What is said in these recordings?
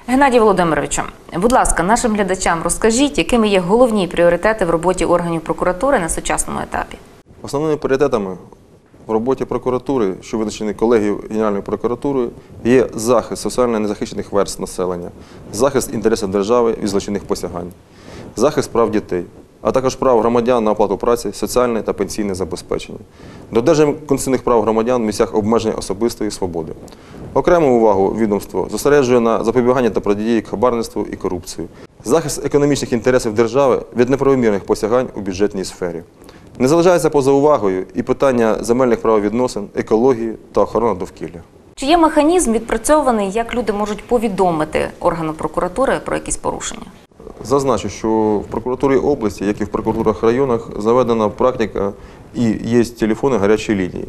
Геннадію Володимировичу, будь ласка, нашим глядачам розкажіть, якими є головні пріоритети в роботі органів прокуратури на сучасному етапі? Основними пріоритетами в роботі прокуратури, що визначені колегією Генеральної прокуратури, є захист соціально незахищених верств населення, захист інтересів держави від злочинних посягань, захист прав дітей, а також прав громадян на оплату праці, соціальне та пенсійне забезпечення, додержання конституційних прав громадян в місцях обмеження особистої свободи. Окрему увагу відомство зосереджує на запобіганні та протидії хабарництву і корупції, захист економічних інтересів держави від неправомірних посягань у бюджетній сфері. Не залишається поза увагою і питання земельних правовідносин, екології та охорони довкілля. Чи є механізм відпрацьований, як люди можуть повідомити органу прокуратури про якісь порушення? Зазначу, що в прокуратурі області, як і в прокуратурах районах, заведена практика і є телефони гарячої лінії.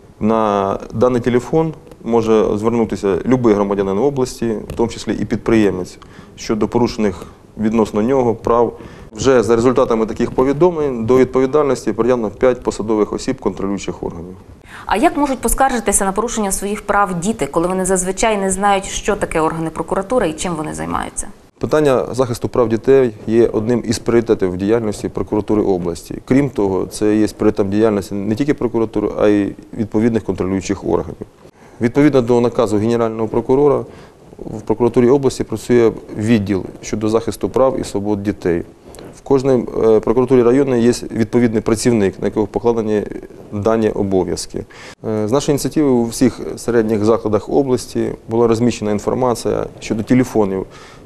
На даний телефон може звернутися будь-який громадянин області, в тому числі і підприємець, щодо порушених відносно нього прав. Вже за результатами таких повідомлень до відповідальності притягнено 5 посадових осіб контролюючих органів. А як можуть поскаржитися на порушення своїх прав діти, коли вони зазвичай не знають, що таке органи прокуратури і чим вони займаються? Питання захисту прав дітей є одним із пріоритетів в діяльності прокуратури області. Крім того, це є пріоритетом діяльності не тільки прокуратури, а й відповідних контролюючих органів. Відповідно до наказу Генерального прокурора, в прокуратурі області працює відділ щодо захисту прав і свобод дітей. В кожній прокуратурі району є відповідний працівник, на якого покладені дані обов'язки. З нашої ініціативи у всіх середніх закладах області була розміщена інформація щодо телефонів,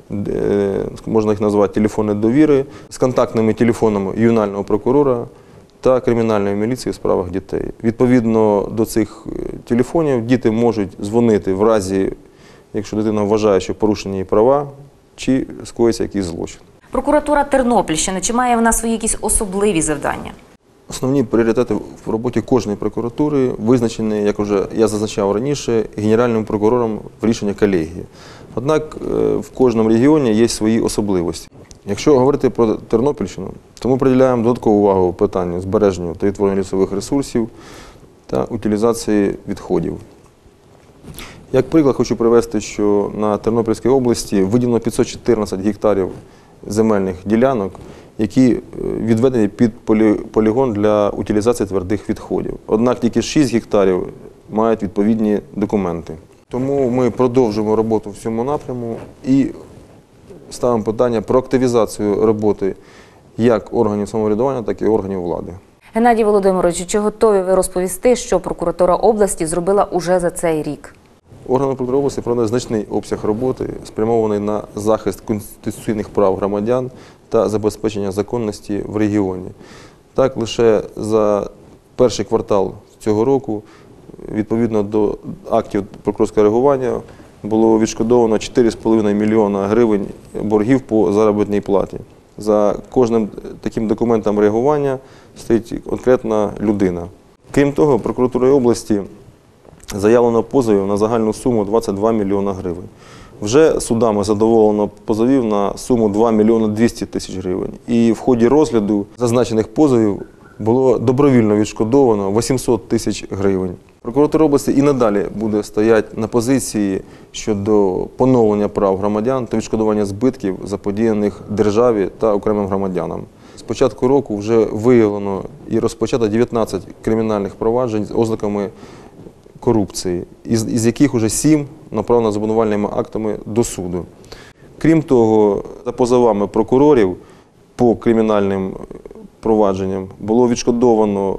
можна їх назвати телефони довіри, з контактними телефонами ювенального прокурора та кримінальної міліції у справах дітей. Відповідно до цих телефонів діти можуть дзвонити в разі, якщо дитина вважає, що порушені її права, чи скоїться якийсь злочин. Прокуратура Тернопільщини, чи має вона свої якісь особливі завдання? Основні пріоритети в роботі кожної прокуратури визначені, як вже я зазначав раніше, Генеральним прокурором в рішенні колегії. Однак в кожному регіоні є свої особливості. Якщо говорити про Тернопільщину, то ми приділяємо додаткову увагу питанню збереження та відтворення лісових ресурсів та утилізації відходів. Як приклад хочу привести, що на Тернопільській області виділено 514 гектарів земельних ділянок, які відведені під полігон для утилізації твердих відходів. Однак тільки 6 гектарів мають відповідні документи. Тому ми продовжуємо роботу в цьому напряму і ставимо питання про активізацію роботи як органів самоврядування, так і органів влади. Геннадій Володимирович, чи готові ви розповісти, що прокуратура області зробила уже за цей рік? Органи прокуратури області провели значний обсяг роботи, спрямований на захист конституційних прав громадян та забезпечення законності в регіоні. Так, лише за перший квартал цього року, відповідно до актів прокурорського реагування, було відшкодовано 4,5 мільйона гривень боргів по заробітній платі. За кожним таким документом реагування стоїть конкретна людина. Крім того, прокуратурою області заявлено позовів на загальну суму 22 мільйона гривень. Вже судами задоволено позовів на суму 2 мільйони 200 тисяч гривень. І в ході розгляду зазначених позовів було добровільно відшкодовано 800 тисяч гривень. Прокуратура області і надалі буде стояти на позиції щодо поновлення прав громадян та відшкодування збитків, заподіяних державі та окремим громадянам. З початку року вже виявлено і розпочато 19 кримінальних проваджень з ознаками корупції, із яких вже 7 направлено з обвинувальними актами до суду. Крім того, за позовами прокурорів по кримінальним провадженням було відшкодовано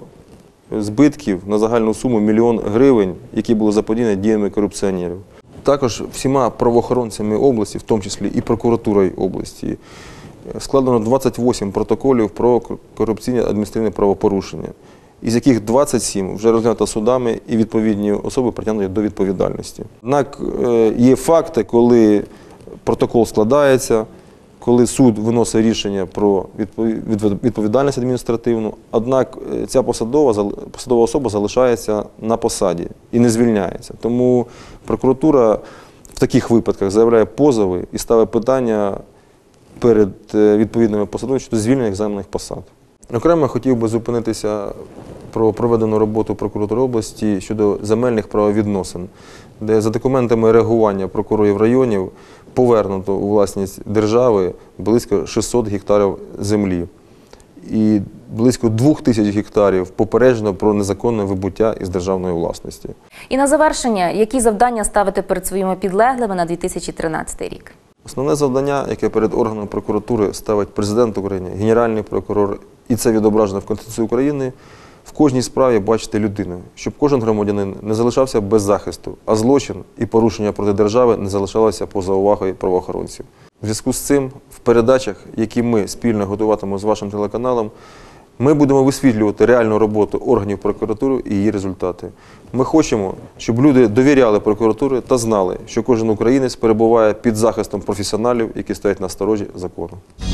збитків на загальну суму 1 мільйон гривень, які були заподіяні діями корупціонерів. Також всіма правоохоронцями області, в тому числі і прокуратурою області, складено 28 протоколів про корупційні адміністративні правопорушення, із яких 27 вже розглянуто судами і відповідні особи притягнуті до відповідальності. Однак є факти, коли протокол складається, коли суд виносить рішення про відповідальність адміністративну, однак ця посадова особа залишається на посаді і не звільняється. Тому прокуратура в таких випадках заявляє позови і ставить питання перед відповідними посадовцями щодо звільнення займаних посад. Окремо хотів би зупинитися про проведену роботу прокуратури області щодо земельних правовідносин, де за документами реагування прокурорів районів повернуто у власність держави близько 600 гектарів землі. І близько 2000 гектарів попереджено про незаконне вибуття із державної власності. І на завершення, які завдання ставите перед своїми підлеглими на 2013 рік? Основне завдання, яке перед органом прокуратури ставить президент України, Генеральний прокурор, і це відображено в Конституції України, в кожній справі бачити людину, щоб кожен громадянин не залишався без захисту, а злочин і порушення проти держави не залишалося поза увагою правоохоронців. У зв'язку з цим в передачах, які ми спільно готуватимемо з вашим телеканалом, ми будемо висвітлювати реальну роботу органів прокуратури і її результати. Ми хочемо, щоб люди довіряли прокуратурі та знали, що кожен українець перебуває під захистом професіоналів, які стоять на сторожі закону.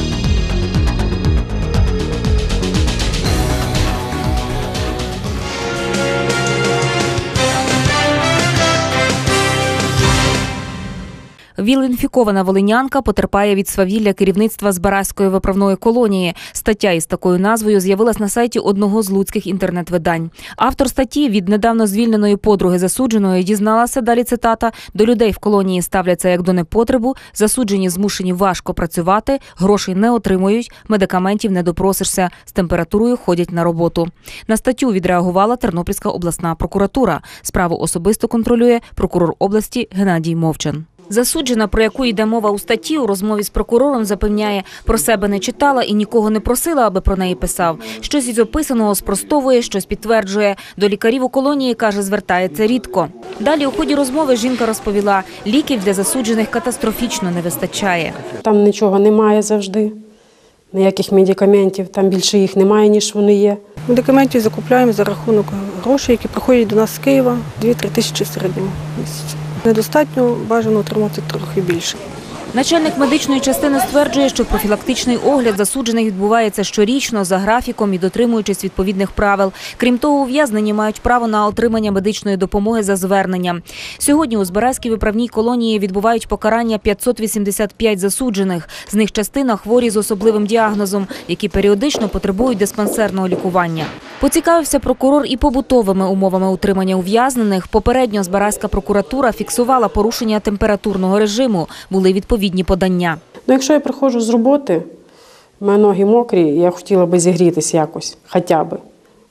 ВІЛ-інфікована волинянка потерпає від свавілля керівництва Збаразької виправної колонії. Стаття із такою назвою з'явилась на сайті одного з луцьких інтернет-видань. Автор статті від недавно звільненої подруги засудженої дізналася, далі цитата, «До людей в колонії ставляться як до непотребу, засуджені змушені важко працювати, грошей не отримують, медикаментів не допросишся, з температурою ходять на роботу». На статтю відреагувала Тернопільська обласна прокуратура. Справу особисто контролює прокурор області Геннадій Мовчан. Засуджена, про яку йде мова у статті, у розмові з прокурором запевняє, про себе не читала і нікого не просила, аби про неї писав. Щось із описаного спростовує, щось підтверджує. До лікарів у колонії, каже, звертається рідко. Далі у ході розмови жінка розповіла, ліків для засуджених катастрофічно не вистачає. Там нічого немає завжди, ніяких медикаментів, там більше їх немає, ніж вони є. Медикаментів закупляємо за рахунок грошей, які приходять до нас з Києва, 2-3 тисячі в середньому місяці. Недостатньо, бажано отримати трохи більше. Начальник медичної частини стверджує, що профілактичний огляд засуджених відбувається щорічно за графіком і дотримуючись відповідних правил. Крім того, ув'язнені мають право на отримання медичної допомоги за зверненням. Сьогодні у Збаразькій виправній колонії відбувають покарання 585 засуджених. З них частина хворі з особливим діагнозом, які періодично потребують диспансерного лікування. Поцікавився прокурор і побутовими умовами утримання ув'язнених. Попередньо Збаразька прокуратура фіксувала порушення температурного режиму. Були відповідні подання. Якщо я приходжу з роботи, в мене ноги мокрі, я хотіла би зігрітися якось, хоча б,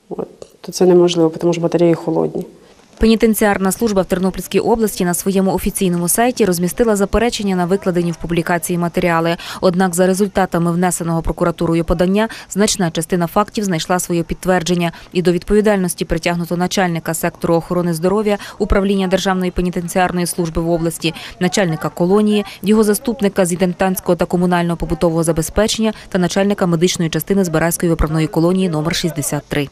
то це неможливо, тому що батареї холодні. Пенітенціарна служба в Тернопільській області на своєму офіційному сайті розмістила заперечення на викладені в публікації матеріали. Однак за результатами внесеного прокуратурою подання значна частина фактів знайшла своє підтвердження. І до відповідальності притягнуто начальника сектору охорони здоров'я Управління Державної пенітенціарної служби в області, начальника колонії, його заступника з інтендантського та комунального побутового забезпечення та начальника медичної частини Збаразької виправної колонії номер 63.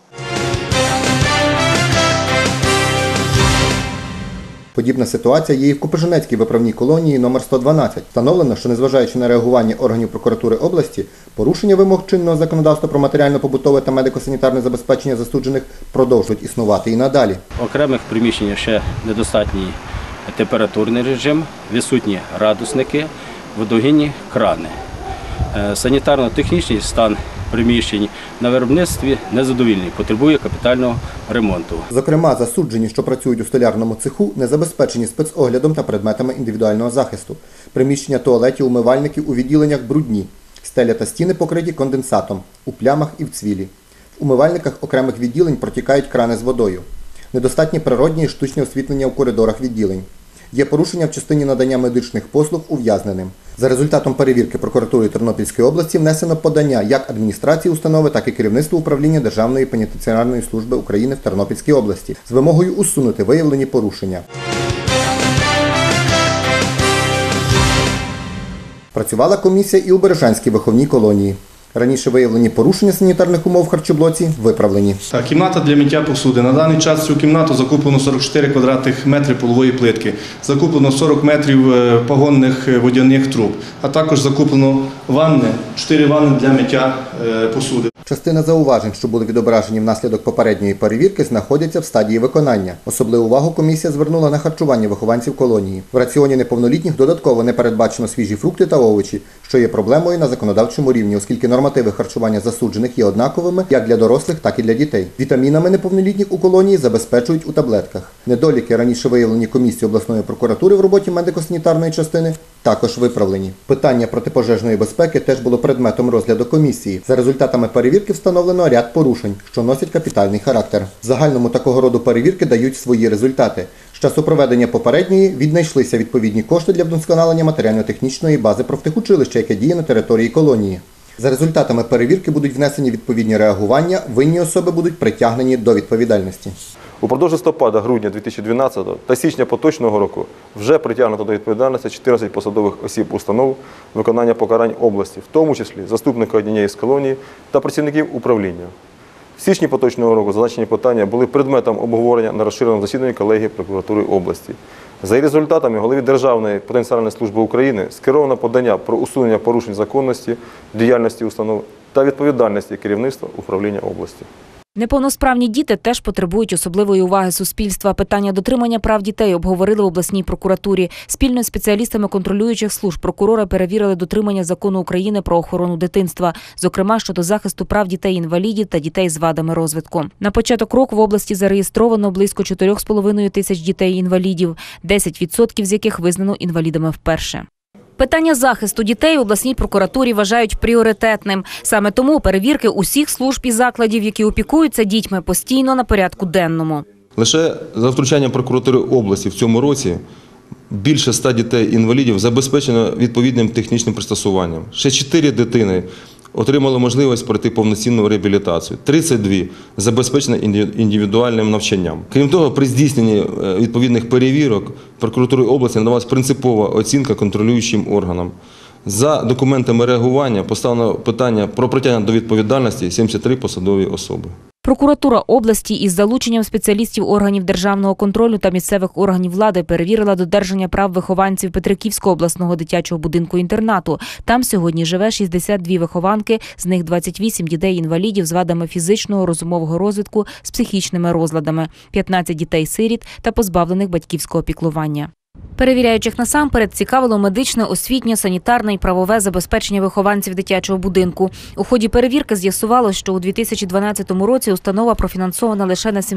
Подібна ситуація є і в Копиженецькій виправній колонії номер 112. Встановлено, що незважаючи на реагування органів прокуратури області, порушення вимог чинного законодавства про матеріально-побутове та медико-санітарне забезпечення засуджених продовжують існувати і надалі. В окремих приміщеннях ще недостатній температурний режим, відсутні градусники, водогінні крани. Санітарно-технічний стан приміщень на виробництві незадовільний, потребує капітального ремонту. Зокрема, засуджені, що працюють у столярному цеху, не забезпечені спецоглядом та предметами індивідуального захисту. Приміщення туалетів, умивальників у відділеннях брудні. Стеля та стіни покриті конденсатом, у плямах і в цвілі. В умивальниках окремих відділень протікають крани з водою. Недостатні природні і штучні освітлення у коридорах відділень. Є порушення в частині надання медичних послуг ув'язненим. За результатом перевірки прокуратури Тернопільської області внесено подання як адміністрації установи, так і керівництву управління Державної пенітенціарної служби України в Тернопільській області з вимогою усунути виявлені порушення. Працювала комісія і у Бережанській виховній колонії. Раніше виявлені порушення санітарних умов в харчоблоці виправлені. Кімната для миття посуди. На даний час в цю кімнату закуплено 44 квадратних метри полової плитки. Закуплено 40 метрів погонних водяних труб. А також закуплено ванни, 4 ванни для миття посуди. Частина зауважень, що були відображені внаслідок попередньої перевірки, знаходяться в стадії виконання. Особливу увагу комісія звернула на харчування вихованців колонії. В раціоні неповнолітніх додатково не передбачено свіжі фрукти та овочі, що є проблемою на законодавчому рівні, оскільки нормативи харчування засуджених є однаковими як для дорослих, так і для дітей. Вітамінами неповнолітніх у колонії забезпечують у таблетках. Недоліки, раніше виявлені комісією обласної прокуратури в роботі медико-санітарної частини, також виправлені. Питання протипожежної безпеки теж було предметом розгляду комісії. За результатами перевірки встановлено ряд порушень, що носять капітальний характер. В загальному такого роду перевірки дають свої результати. З часу проведення попередньої віднайшлися відповідні кошти для вдосконалення матеріально-технічної бази профтехучилища, яке діє на території колонії. За результатами перевірки будуть внесені відповідні реагування, винні особи будуть притягнені до відповідальності. Упродовж листопада-грудня 2012 та січня поточного року вже притягнуто до відповідальності 14 посадових осіб установ виконання покарань області, в тому числі заступника однієї з колоній та працівників управління. В січні поточного року зазначені питання були предметом обговорення на розширеному засіданні колегії прокуратури області. За її результатами голові Державної пенітенціарної служби України скеровано подання про усунення порушень законності, діяльності установ та відповідальності керівництва управління області. Неповносправні діти теж потребують особливої уваги суспільства. Питання дотримання прав дітей обговорили в обласній прокуратурі. Спільно з спеціалістами контролюючих служб прокурори перевірили дотримання Закону України про охорону дитинства, зокрема щодо захисту прав дітей-інвалідів та дітей з вадами розвитку. На початок року в області зареєстровано близько 4,5 тисяч дітей-інвалідів, 10% з яких визнано інвалідами вперше. Питання захисту дітей в обласній прокуратурі вважають пріоритетним. Саме тому перевірки усіх служб і закладів, які опікуються дітьми, постійно на порядку денному. Лише за втручанням прокуратури області в цьому році більше 100 дітей-інвалідів забезпечено відповідним технічним пристосуванням. Ще 4 дитини отримали можливість пройти повноцінну реабілітацію. 32 забезпечені індивідуальним навчанням. Крім того, при здійсненні відповідних перевірок прокуратури області надавалась принципова оцінка контролюючим органам. За документами реагування поставлено питання про притягнення до відповідальності 73 посадові особи. Прокуратура області із залученням спеціалістів органів державного контролю та місцевих органів влади перевірила додержання прав вихованців Петриківського обласного дитячого будинку-інтернату. Там сьогодні живе 62 вихованки, з них 28 дітей-інвалідів з вадами фізичного, розумового розвитку, з психічними розладами, 15 дітей-сиріт та позбавлених батьківського піклування. Перевіряючих насамперед цікавило медичне, освітнє, санітарне і правове забезпечення вихованців дитячого будинку. У ході перевірки з'ясувалося, що у 2012 році установа профінансована лише на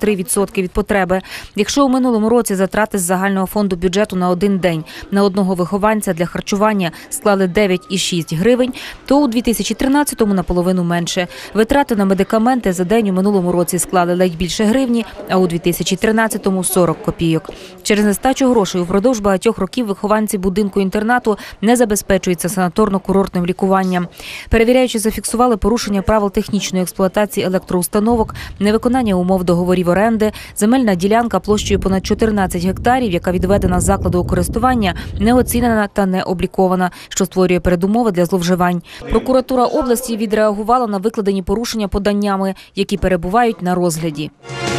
73% від потреби. Якщо у минулому році затрати з загального фонду бюджету на один день на одного вихованця для харчування склали 9,6 гривень, то у 2013-му наполовину менше. Витрати на медикаменти за день у минулому році склали ледь більше гривні, а у 2013-му – 40 копійок. Через нестачу грошей упродовж багатьох років вихованці будинку-інтернату не забезпечуються санаторно-курортним лікуванням. Перевіряючи, зафіксували порушення правил технічної експлуатації електроустановок, невиконання умов договорів оренди, земельна ділянка площею понад 14 гектарів, яка відведена з закладу у користування, не оцінена та не облікована, що створює передумови для зловживань. Прокуратура області відреагувала на викладені порушення поданнями, які перебувають на розгляді.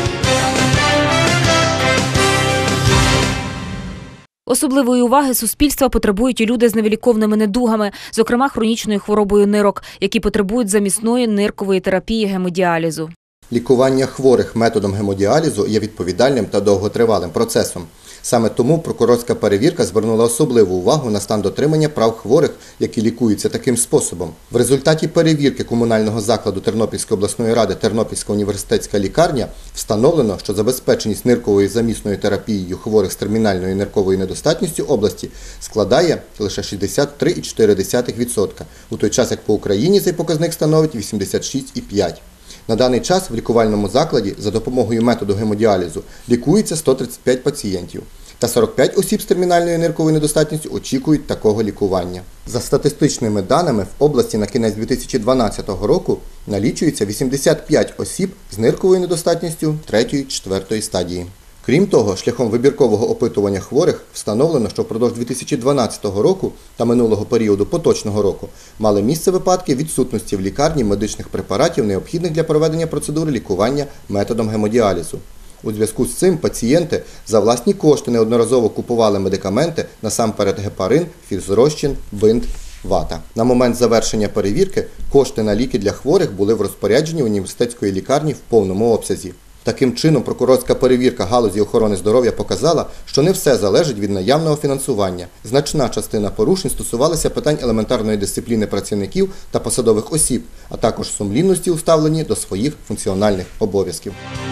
Особливої уваги суспільства потребують і люди з невиліковними недугами, зокрема хронічною хворобою нирок, які потребують замісної ниркової терапії гемодіалізу. Лікування хворих методом гемодіалізу є відповідальним та довготривалим процесом. Саме тому прокурорська перевірка звернула особливу увагу на стан дотримання прав хворих, які лікуються таким способом. В результаті перевірки комунального закладу Тернопільської обласної ради Тернопільська університетська лікарня встановлено, що забезпеченість нирковою замісною терапією хворих з термінальною нирковою недостатністю області складає лише 63,4%, у той час як по Україні цей показник становить 86,5%. На даний час в лікувальному закладі за допомогою методу гемодіалізу лікується 135 пацієнтів, та 45 осіб з термінальною нирковою недостатністю очікують такого лікування. За статистичними даними, в області на кінець 2012 року налічується 85 осіб з нирковою недостатністю 3-4 стадії. Крім того, шляхом вибіркового опитування хворих встановлено, що впродовж 2012 року та минулого періоду поточного року мали місце випадки відсутності в лікарні медичних препаратів, необхідних для проведення процедури лікування методом гемодіалізу. У зв'язку з цим пацієнти за власні кошти неодноразово купували медикаменти, насамперед гепарин, фізрозчин, бинт вата. На момент завершення перевірки кошти на ліки для хворих були в розпорядженні університетської лікарні в повному обсязі. Таким чином, прокурорська перевірка галузі охорони здоров'я показала, що не все залежить від наявного фінансування. Значна частина порушень стосувалася питань елементарної дисципліни працівників та посадових осіб, а також сумлінності у ставленні до своїх функціональних обов'язків.